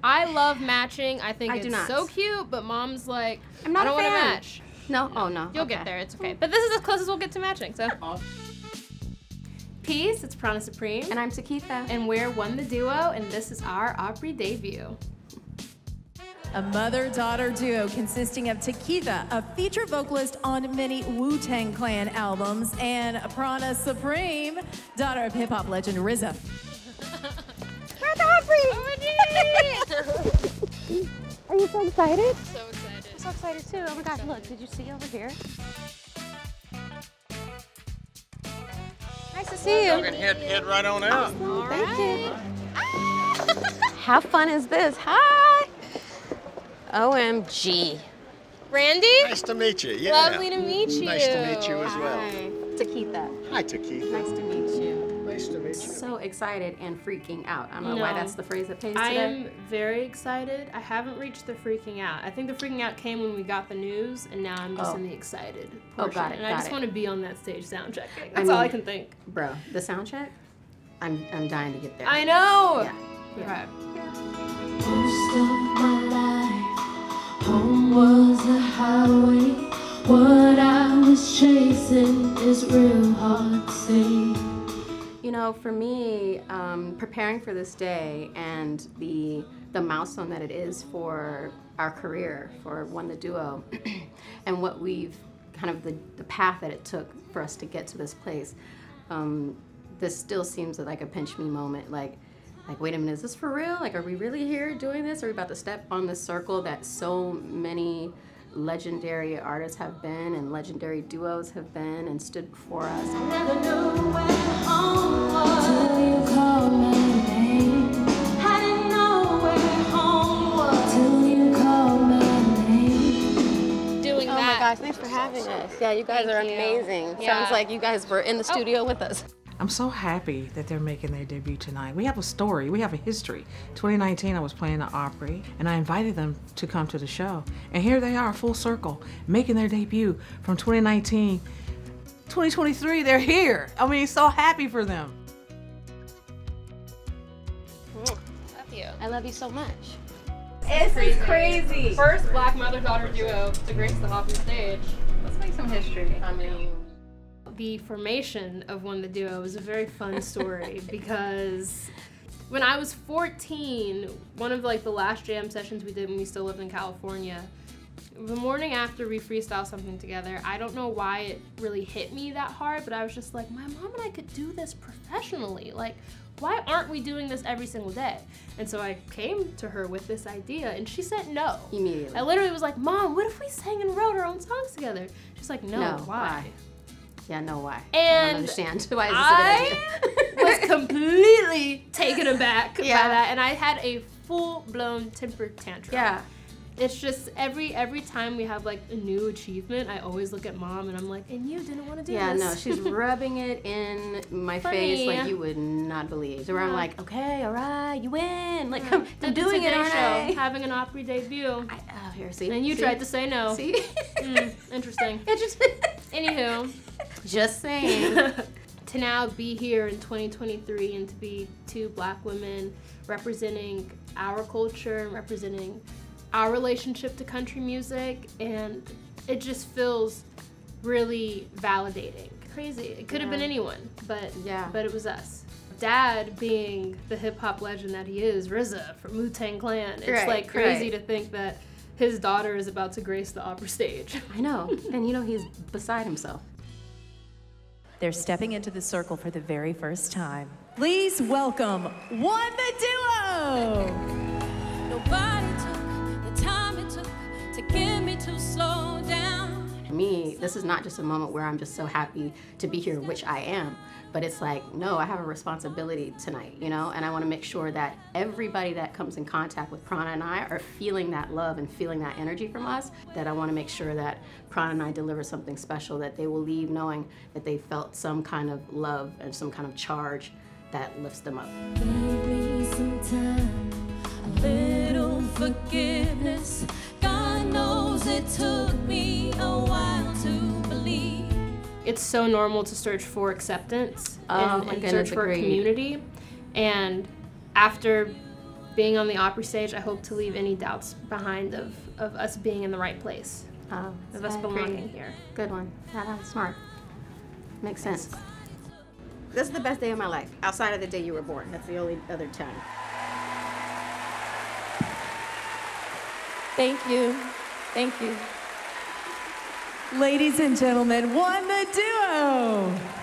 I love matching. I think it's not. so cute, but Mom's like, I'm not I don't a want to fan. match. No? Oh, no. You'll okay. get there. It's okay. But this is as close as we'll get to matching, so. Peace, it's Prana Supreme. And I'm Tekitha. And we're O.N.E The Duo, and this is our Opry debut. A mother-daughter duo consisting of Tekitha, a feature vocalist on many Wu-Tang Clan albums, and Prana Supreme, daughter of hip-hop legend RZA. We're at the Opry! Are you so excited? So excited. I'm so excited too. Oh my gosh, look, did you see over here? Nice to see you. You can head right on out. Awesome. Thank you. How fun is this? Hi! OMG. Randy? Nice to meet you. Yeah. Lovely to meet you. Nice to meet you as well. Hi. Tekitha. Hi, Tekitha. Nice to meet you. Nice to meet you. So excited and freaking out. I don't know why that's the phrase that pays I today. am very excited. I haven't reached the freaking out. I think the freaking out came when we got the news, and now I'm just in the excited portion. got it, And I got just it. want to be on that stage sound checking. That's all I can think. Bro, the sound check? I'm dying to get there. I know! Yeah. Okay. Most of my life, home was a highway. What I was chasing is real hard to see. You know, for me, preparing for this day and the milestone that it is for our career, for O.N.E The Duo, and what we've kind of the path that it took for us to get to this place, this still seems like a pinch me moment. Like, wait a minute, is this for real? Like, are we really here doing this? Are we about to step on the circle that so many legendary artists have been and legendary duos have been and stood before us? I never knew where home was till you called my name. I didn't know where home was till you called my name. Doing Oh that. my gosh, thanks for having us. Yeah, you guys are amazing. Yeah. Sounds like you guys were in the studio with us. I'm so happy that they're making their debut tonight. We have a story, we have a history. 2019, I was playing the Opry, and I invited them to come to the show. And here they are, full circle, making their debut from 2019. 2023, they're here. I mean, so happy for them. Love you. I love you so much. This is crazy. First black mother-daughter duo to grace the Opry stage. Let's make some history. I mean, The formation of O.N.E The Duo was a very fun story because when I was 14, one of the last jam sessions we did when we still lived in California, the morning after we freestyled something together, I don't know why it really hit me that hard, but I was just like, my mom and I could do this professionally. Like, why aren't we doing this every single day? And so I came to her with this idea, and she said no. immediately. I literally was like, Mom, what if we sang and wrote our own songs together? She's like, no, why? Yeah, no, why? I And don't understand. Why is this a good idea? was completely taken aback by Yeah. that, and I had a full-blown temper tantrum. Yeah. It's just every time we have a new achievement, I always look at Mom and I'm like, and you didn't want to do Yeah, this. no, she's rubbing it in my face like you would not believe. So I'm like, okay, all right, you win. Like, I'm Did the doing it, Today aren't Show, I? having an Opry debut. Oh, here, see? And you See? tried to say no. See? Interesting. Interesting. Anywho. Just saying. To now be here in 2023 and to be two black women representing our culture and representing our relationship to country music, and it just feels really validating. Crazy. It could have been anyone, but it was us. Dad being the hip-hop legend that he is, RZA from Wu-Tang Clan, it's crazy to think that his daughter is about to grace the Opry stage. I know, and he's beside himself. They're stepping into the circle for the very first time. Please welcome O.N.E The Duo! Nobody took the time it took to get me to slow down. For me, this is not just a moment where I'm just so happy to be here, which I am, but it's like, no, I have a responsibility tonight, and I want to make sure that everybody that comes in contact with Prana and I are feeling that love and feeling that energy from us, that I want to make sure that Prana and I deliver something special, that they will leave knowing that they felt some kind of love and some kind of charge that lifts them up. Give me some time, a little forgiveness. God knows it took me a while to believe. It's so normal to search for acceptance Oh, and my goodness, search for a agreed. community. And after being on the Opry stage, I hope to leave any doubts behind of us being in the right place, of us belonging here. Good one. That's smart. Makes sense. This is the best day of my life, outside of the day you were born. That's the only other time. Thank you. Thank you. Ladies and gentlemen, O.N.E The Duo.